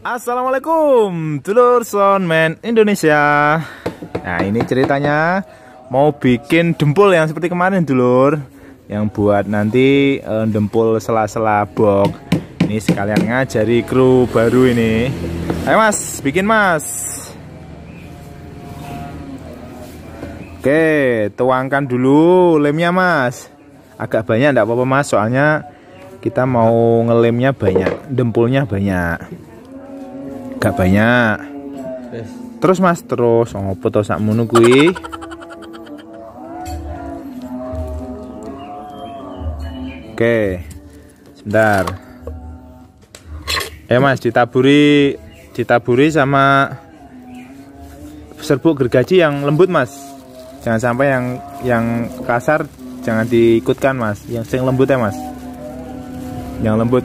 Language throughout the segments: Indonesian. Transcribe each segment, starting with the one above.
Assalamualaikum dulur Soundman Indonesia. Nah ini ceritanya mau bikin dempul yang seperti kemarin dulur, yang buat nanti dempul sela-sela box. Ini sekalian ngajari kru baru ini. Ayo mas, bikin mas. Oke, tuangkan dulu lemnya mas. Agak banyak enggak apa-apa mas, soalnya kita mau ngelemnya banyak, dempulnya banyak. Gak banyak. Terus mas, terus ngopo to sakmono kuwi. Oke. Sebentar. Mas, ditaburi sama serbuk gergaji yang lembut mas. Jangan sampai yang kasar jangan diikutkan mas. Yang lembut ya mas. Yang lembut.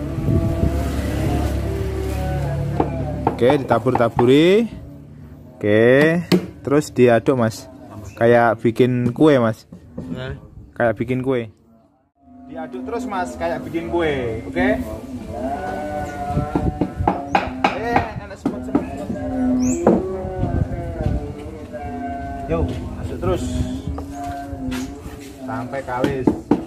Oke, ditaburi. Oke, terus diaduk mas. Kayak bikin kue mas. Kayak bikin kue. Diaduk terus mas, kayak bikin kue. Oke. Yo, masuk terus sampai kalis.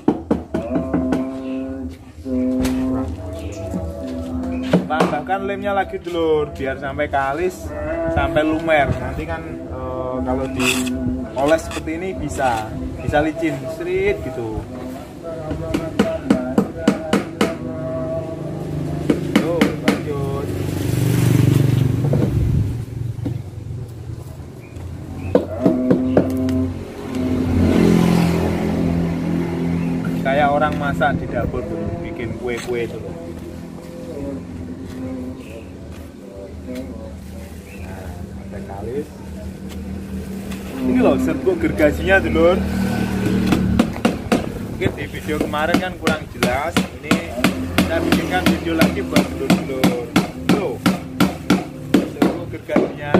Tambahkan lemnya lagi dulur, biar sampai kalis, sampai lumer. Nanti kan kalau dioles seperti ini bisa licin, srit gitu. Tuh, lanjut. Kayak orang masak di dapur dulu, bikin kue-kue dulu. Ini loh serbuk gergajinya dulur. Mungkin di video kemarin kan kurang jelas. Ini saya bikinkan video lagi buat dulur-dulur. Tuh serbuk gergajinya.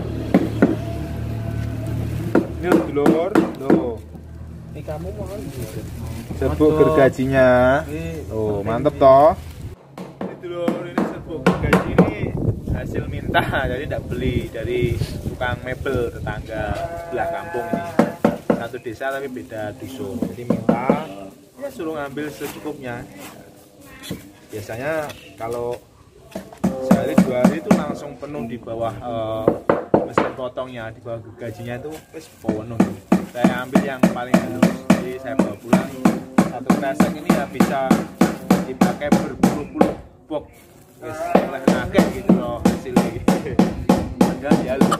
Ini dulur. Tuh. Ini kamu mau serbuk gergajinya. Oh mantep toh. Ini dulur, ini serbuk gergaji ini hasil minta, jadi tidak beli dari tukang mebel tetangga sebelah kampung ini. Satu desa tapi beda dusun. Jadi minta, ya suruh ngambil secukupnya. Biasanya kalau sehari 2 hari itu langsung penuh di bawah mesin potongnya, di bawah gergajinya itu wis penuh. Saya ambil yang paling halus, jadi saya bawa pulang. Satu kresek ini ya bisa dipakai berpuluh-puluh box. Wis oleh akeh gitu loh hasilnya. Padahal ya lu.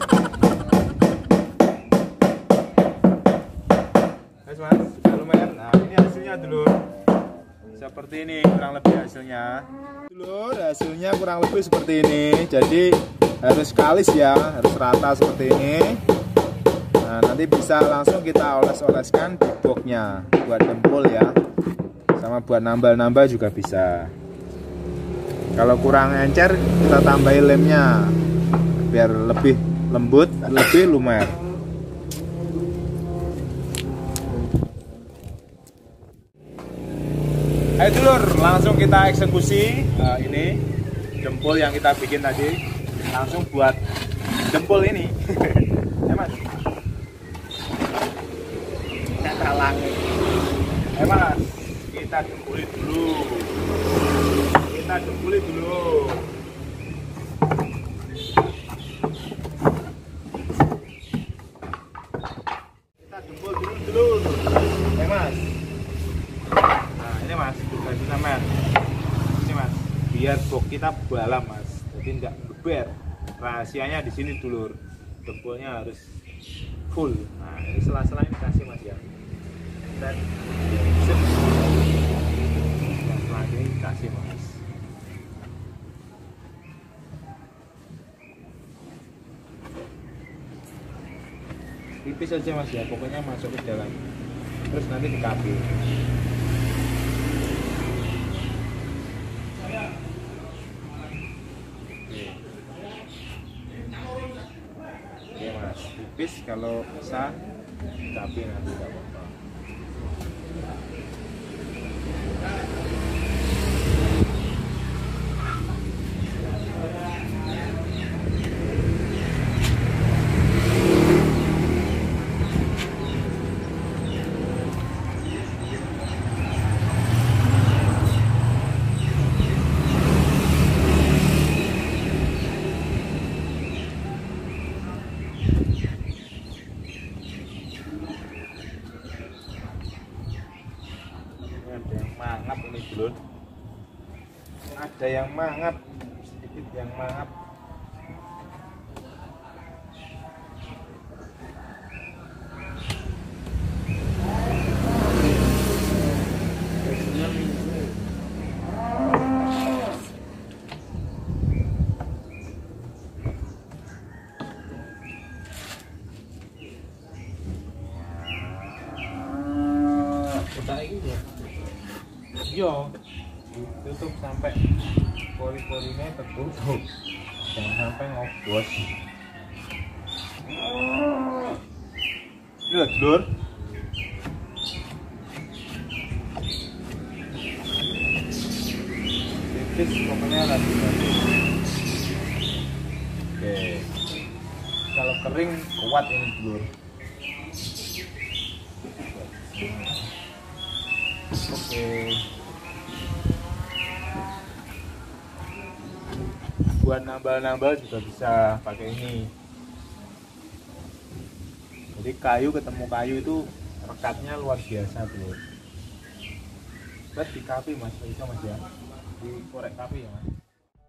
Mas, sudah lumayan. Nah, ini hasilnya dulur. Seperti ini kurang lebih hasilnya. Dulur, hasilnya kurang lebih seperti ini. Jadi harus kalis ya, harus rata seperti ini. Nah, nanti bisa langsung kita oles-oleskan di boxnya buat dempul ya. Sama buat nambal-nambal juga bisa. Kalau kurang encer kita tambahin lemnya biar lebih lembut, lebih lumer. Ayo dulur, langsung kita eksekusi ini dempul yang kita bikin tadi. Langsung buat dempul ini. Ya mas. Mas, kita dempuli dulu. Kita dempuli dulu. Kita dempul dulu. Mas. Nah, ini mas, gergajinya mas. Ini mas, biar box kita balam mas. Jadi enggak geber. Rahasianya di sini dulur. Dempulnya harus full. Nah, ini sela-sela ini kasih mas ya. Dan setelah ini kasih mas. Tipis aja mas ya, pokoknya masuk ke dalam. Terus nanti dikapi. Oke mas, tipis kalau bisa dikapi nanti nggak apa-apa. ada yang mangap, sedikit yang mangap. Yo, tutup sampai pori-porinya tertutup, jangan sampai ngobos. Lihat dulur, tipis pokoknya lagi. Oke, kalau kering kuat ini dulur. Oke. Buat nambal-nambal juga bisa pakai ini. Jadi kayu ketemu kayu itu rekatnya luar biasa tuh. Buat di kafe mas, bisa mas ya, di korek kafe ya mas.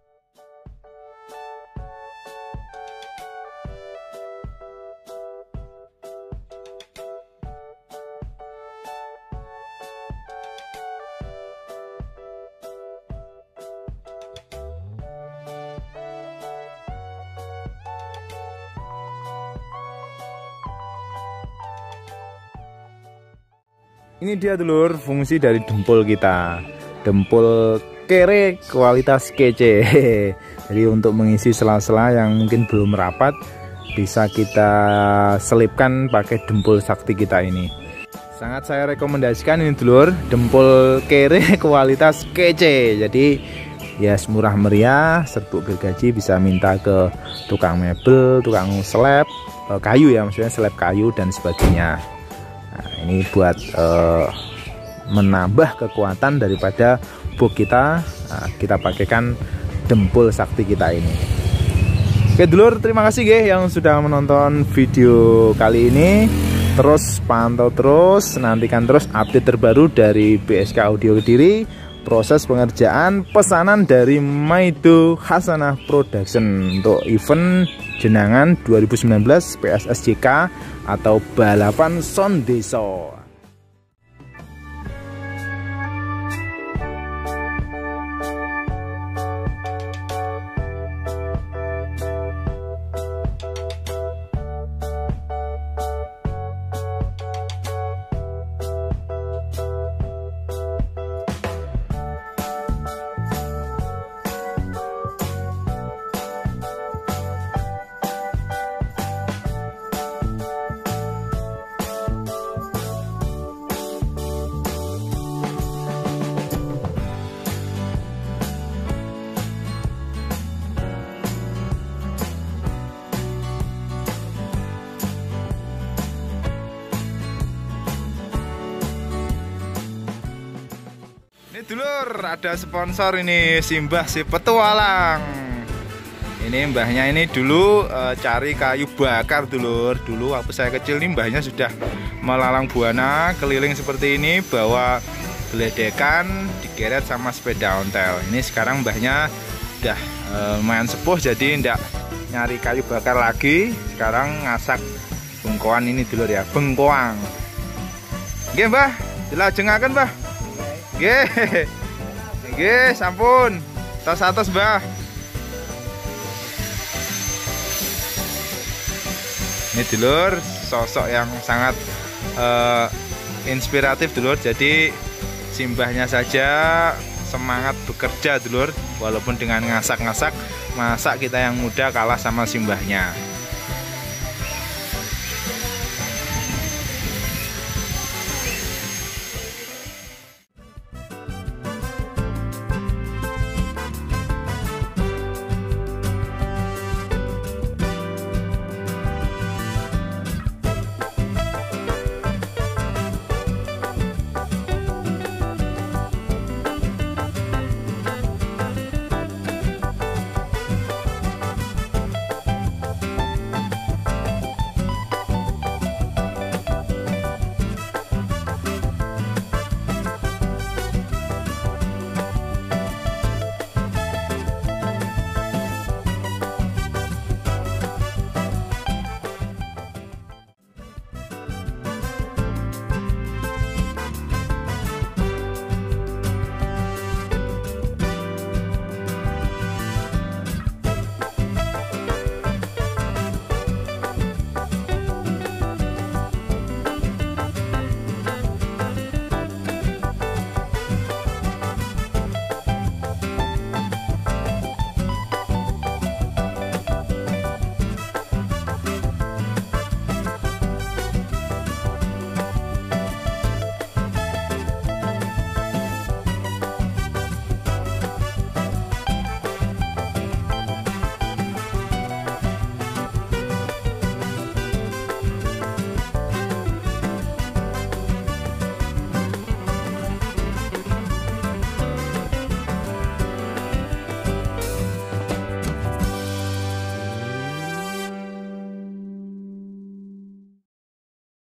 Ini dia dulur fungsi dari dempul kita, dempul kere kualitas kece. Jadi untuk mengisi sela-sela yang mungkin belum rapat, bisa kita selipkan pakai dempul sakti kita ini. Sangat saya rekomendasikan ini dulur, dempul kere kualitas kece. Jadi ya murah meriah, serbuk gergaji bisa minta ke tukang mebel, tukang slab kayu ya, maksudnya slab kayu dan sebagainya. Nah, ini buat menambah kekuatan daripada box kita. Nah, kita pakaikan dempul sakti kita ini. Oke dulur, terima kasih yang sudah menonton video kali ini. Terus pantau terus, nantikan terus update terbaru dari BSK Audio Kediri, proses pengerjaan pesanan dari Maido Hasanah Production untuk event Jenangan 2019 PSSJK atau balapan Son Deso. Dulur, ada sponsor ini, Simbah si Petualang. Ini mbahnya ini dulu cari kayu bakar dulur. Dulu waktu saya kecil nih mbahnya sudah melalang buana keliling seperti ini, bawa geledekan digeret sama sepeda ontel. Ini sekarang mbahnya udah lumayan sepuh, jadi ndak nyari kayu bakar lagi. Sekarang ngasak bengkoang ini dulur ya, bengkoang. Nggih mbah, dilajengaken mbah. Nggih, sampun. Tos-tos, Mbah. Ini dulur, sosok yang sangat inspiratif dulur. Jadi simbahnya saja semangat bekerja dulur, walaupun dengan ngasak-ngasak, masa kita yang muda kalah sama simbahnya.